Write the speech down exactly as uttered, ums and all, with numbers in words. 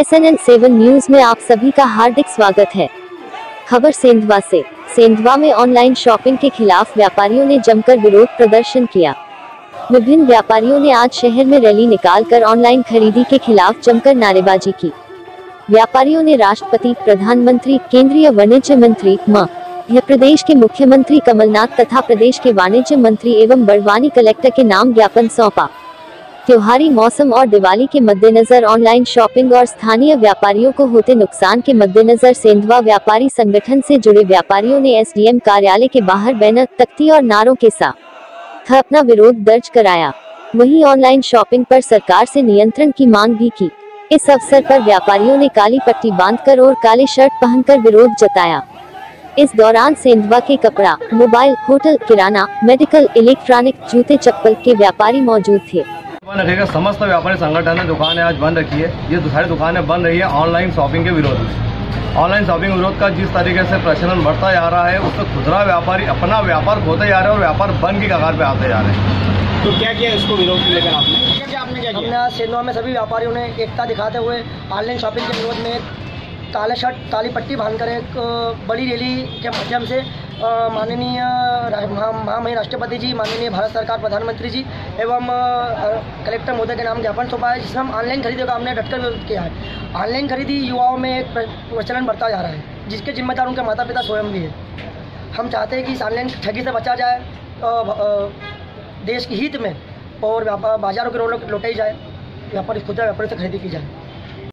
S N N seven news में आप सभी का हार्दिक स्वागत है। खबर सेंधवा से। सेंधवा में ऑनलाइन शॉपिंग के खिलाफ व्यापारियों ने जमकर विरोध प्रदर्शन किया। विभिन्न व्यापारियों ने आज शहर में रैली निकालकर ऑनलाइन खरीदी के खिलाफ जमकर नारेबाजी की। व्यापारियों ने राष्ट्रपति, प्रधानमंत्री, केंद्रीय वाणिज्य मंत्री, मध्य प्रदेश के मुख्यमंत्री कमलनाथ तथा प्रदेश के वाणिज्य मंत्री एवं बड़वानी कलेक्टर के नाम ज्ञापन सौंपा। त्योहारी मौसम और दिवाली के मद्देनजर ऑनलाइन शॉपिंग और स्थानीय व्यापारियों को होते नुकसान के मद्देनजर सेंधवा व्यापारी संगठन से जुड़े व्यापारियों ने एस डी एम कार्यालय के बाहर बैनर, तख्ती और नारों के साथ अपना विरोध दर्ज कराया। वहीं ऑनलाइन शॉपिंग पर सरकार से नियंत्रण की मांग भी की। इस अवसर पर व्यापारियों ने काली पट्टी बांधकर और काले शर्ट पहनकर विरोध जताया। इस दौरान सेंधवा के कपड़ा, मोबाइल, होटल, किराना, मेडिकल, इलेक्ट्रॉनिक, जूते, चप्पल के व्यापारी मौजूद थे। बंद रखेगा। समस्त व्यापारी संगठन ने दुकानें आज बंद रखी है। ये सारी दुकानें बंद रही है ऑनलाइन शॉपिंग के विरोध में। ऑनलाइन शॉपिंग विरोध का जिस तरीके से प्रचलन बढ़ता जा रहा है, उससे खुदरा व्यापारी अपना व्यापार खोते जा रहे हैं और व्यापार बंद की कगार पे आते जा रहे हैं। तो क्या किया इसको विरोध लेकर आपने क्या क्या आपने क्या किया? हमने सेंधवा में सभी व्यापारियों ने एकता दिखाते हुए ऑनलाइन शॉपिंग के विरोध में काले शर्ट, काली पट्टी बांधकर एक बड़ी रैली के माध्यम से माननीय महामहिम राष्ट्रपति जी, माननीय भारत सरकार प्रधानमंत्री जी एवं कलेक्टर महोदय के नाम ज्ञापन सौंपा है, जिसमें हम ऑनलाइन खरीदी का हमने डटकर विरोध किया है। ऑनलाइन खरीदी युवाओं में एक प्रचलन बढ़ता जा रहा है, जिसके जिम्मेदार उनके माता पिता स्वयं भी है। हम चाहते हैं कि इस ऑनलाइन ठगी से बचा जाए, देश के हित में, और व्यापार बाजारों की रौनक लौटाई जाए, व्यापारी खुदरा व्यापारी से खरीदी की जाए।